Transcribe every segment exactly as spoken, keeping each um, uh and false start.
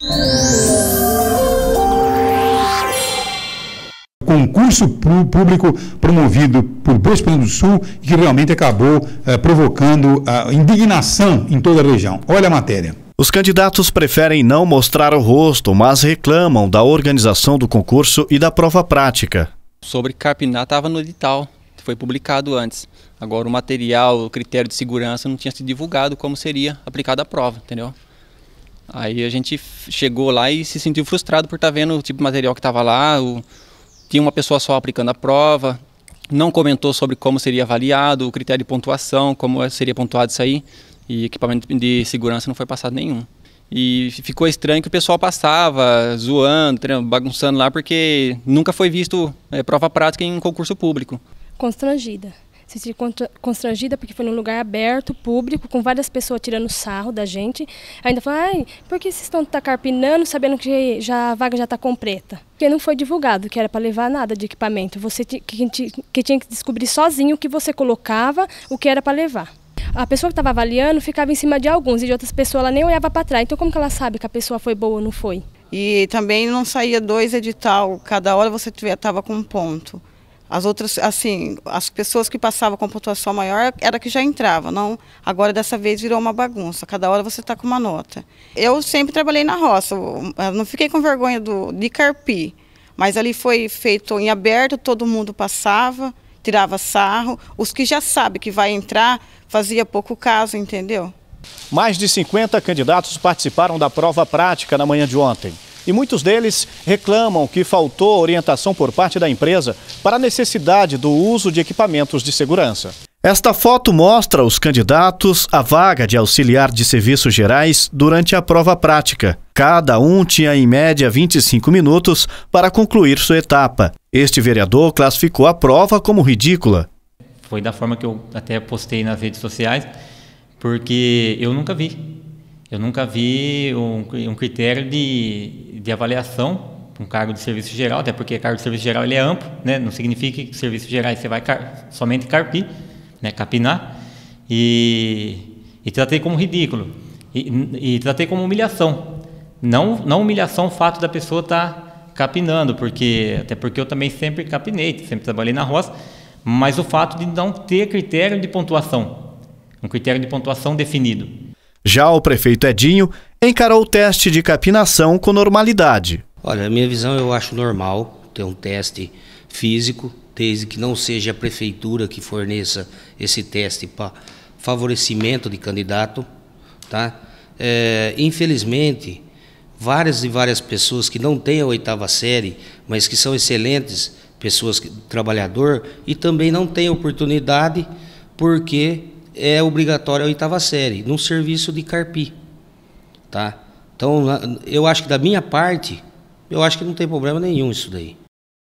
Concurso público promovido por Boa Esperança do Sul e que realmente acabou eh, provocando a indignação em toda a região. Olha a matéria. Os candidatos preferem não mostrar o rosto, mas reclamam da organização do concurso e da prova prática. Sobre carpinar estava no edital, foi publicado antes. Agora o material, o critério de segurança não tinha sido divulgado como seria aplicada a prova, entendeu? Aí a gente chegou lá e se sentiu frustrado por estar vendo o tipo de material que estava lá. O... Tinha uma pessoa só aplicando a prova, não comentou sobre como seria avaliado, o critério de pontuação, como seria pontuado isso aí. E equipamento de segurança não foi passado nenhum. E ficou estranho que o pessoal passava zoando, bagunçando lá, porque nunca foi visto é, prova prática em concurso público. Constrangida. Se senti constrangida porque foi num lugar aberto, público, com várias pessoas tirando sarro da gente. Ainda falou, ai, por que vocês estão tá carpinando sabendo que já, a vaga já está completa? Porque não foi divulgado que era para levar nada de equipamento. Você que, que tinha que descobrir sozinho o que você colocava, o que era para levar. A pessoa que estava avaliando ficava em cima de alguns e de outras pessoas ela nem olhava para trás. Então como que ela sabe que a pessoa foi boa ou não foi? E também não saía dois edital, cada hora você estava com um ponto. As outras, assim, as pessoas que passavam com pontuação maior era que já entrava, não. Agora dessa vez virou uma bagunça, cada hora você está com uma nota. Eu sempre trabalhei na roça, eu não fiquei com vergonha do, de carpir, mas ali foi feito em aberto, todo mundo passava, tirava sarro. Os que já sabem que vai entrar, fazia pouco caso, entendeu? Mais de cinquenta candidatos participaram da prova prática na manhã de ontem. E muitos deles reclamam que faltou orientação por parte da empresa para a necessidade do uso de equipamentos de segurança. Esta foto mostra os candidatos à vaga de auxiliar de serviços gerais durante a prova prática. Cada um tinha em média vinte e cinco minutos para concluir sua etapa. Este vereador classificou a prova como ridícula. Foi da forma que eu até postei nas redes sociais, porque eu nunca vi. Eu nunca vi um, um critério de, de avaliação para um cargo de serviço geral, até porque cargo de serviço geral ele é amplo, né? Não significa que serviço gerais você vai car somente carpir, né? Capinar, e, e tratei como ridículo, e, e tratei como humilhação. Não, não humilhação o fato da pessoa estar capinando, porque, até porque eu também sempre capinei, sempre trabalhei na roça, mas o fato de não ter critério de pontuação, um critério de pontuação definido. Já o prefeito Edinho encarou o teste de capinação com normalidade. Olha, a minha visão eu acho normal ter um teste físico, desde que não seja a prefeitura que forneça esse teste para favorecimento de candidato, tá? É, infelizmente, várias e várias pessoas que não têm a oitava série, mas que são excelentes pessoas, trabalhador, e também não têm oportunidade porque é obrigatória a oitava série, num serviço de carpir, tá? Então, eu acho que da minha parte, eu acho que não tem problema nenhum isso daí.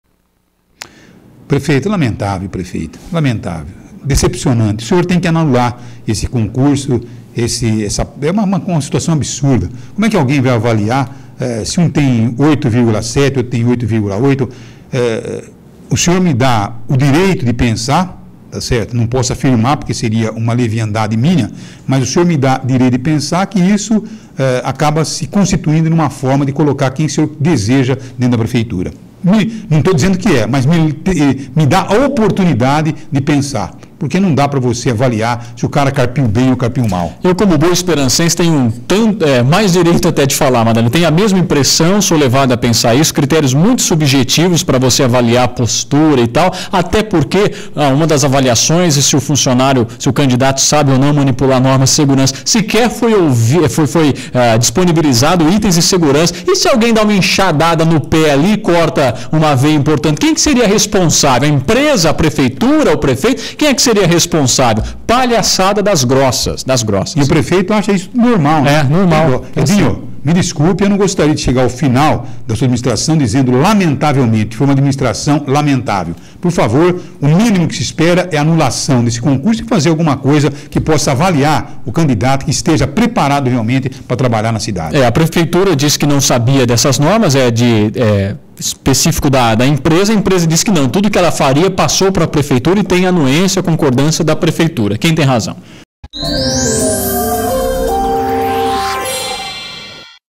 Prefeito, lamentável, prefeito, lamentável, decepcionante. O senhor tem que anular esse concurso, esse, essa, é uma, uma, uma situação absurda. Como é que alguém vai avaliar eh, se um tem oito vírgula sete, outro tem oito vírgula oito? Eh, o senhor me dá o direito de pensar, tá certo? Não posso afirmar porque seria uma leviandade minha, mas o senhor me dá direito de pensar que isso eh, acaba se constituindo numa forma de colocar quem o senhor deseja dentro da prefeitura. Me, não estou dizendo que é, mas me, me dá a oportunidade de pensar. Porque não dá para você avaliar se o cara carpiu bem ou carpiu mal. Eu, como boa esperancense, tenho tanto, é, mais direito até de falar, Madalena. Tenho a mesma impressão, sou levado a pensar isso, critérios muito subjetivos para você avaliar a postura e tal, até porque ah, uma das avaliações é se o funcionário, se o candidato sabe ou não manipular normas de segurança. Sequer foi, ouvir, foi, foi ah, disponibilizado itens de segurança. E se alguém dá uma enxadada no pé ali e corta uma veia importante, quem que seria responsável? A empresa, a prefeitura, o prefeito? Quem é que seria responsável? Palhaçada das grossas, das grossas. E o prefeito acha isso normal, né? É, normal. Edinho, me desculpe, eu não gostaria de chegar ao final da sua administração dizendo lamentavelmente, foi uma administração lamentável. Por favor, o mínimo que se espera é a anulação desse concurso e fazer alguma coisa que possa avaliar o candidato que esteja preparado realmente para trabalhar na cidade. É, a prefeitura disse que não sabia dessas normas, é de... É... específico da, da empresa, a empresa disse que não, tudo que ela faria passou para a prefeitura e tem anuência, concordância da prefeitura. Quem tem razão?